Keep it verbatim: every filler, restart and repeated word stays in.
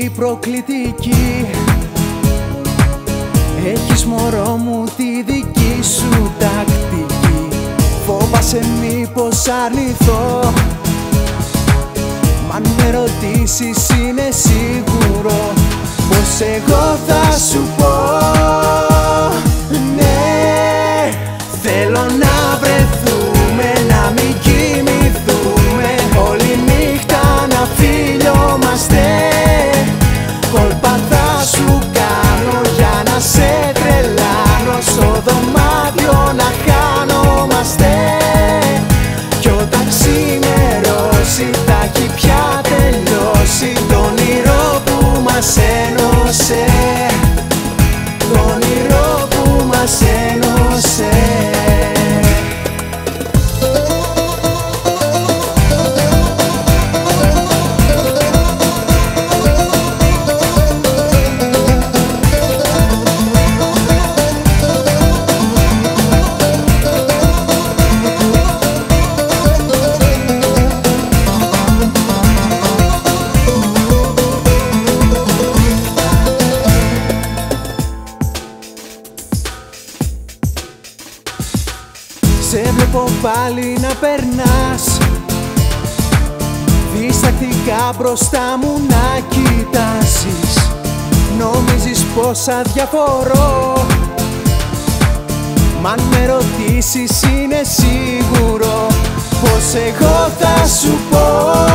επιλογή προκλητική. Έχεις μωρό μου τη δική σου τακτική. Φόβασαι μήπως αρνηθώ, μ' αν με ρωτήσεις είναι σίγουρο πως εγώ θα σου πω ναι. Θέλω να βρεθούμε, να μην κοιμηθούμε, όλη νύχτα να φιλιόμαστε. Κόλπα θα σου κάνω για να σε τρελάνω, στο δωμάτιο να χάνομαστε. Κι όταν ξημερώσει θα έχει πια τελειώσει το όνειρο που μας ένωσε, το όνειρο που μας ένωσε. Σε βλέπω πάλι να περνάς διστακτικά μπροστά μου να κοιτάσεις. Νομίζεις πως αδιαφορώ, μ' αν με ρωτήσεις είναι σίγουρο πως εγώ θα σου πω